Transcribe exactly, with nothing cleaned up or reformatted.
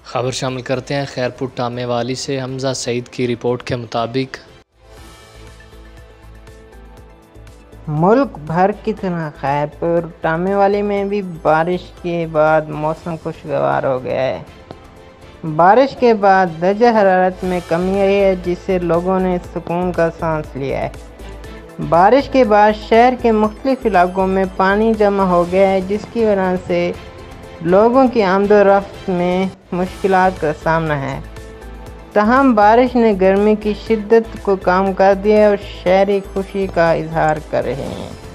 खबर शामिल करते हैं खैरपुर टामे वाली से। हमजा सईद की रिपोर्ट के मुताबिक मुल्क भर की तरह खैरपुर टामे वाली में भी बारिश के बाद मौसम खुशगवार हो गया है। बारिश के बाद दर्जा हरारत में कमी आई है, जिससे लोगों ने सुकून का सांस लिया है। बारिश के बाद शहर के मुख्तलिफ इलाकों में पानी जमा हो गया है, जिसकी वजह से लोगों की आमदोरफ्त में मुश्किलात का सामना है। तहम बारिश ने गर्मी की शिद्दत को कम कर दिया और शहरी खुशी का इजहार कर रहे हैं।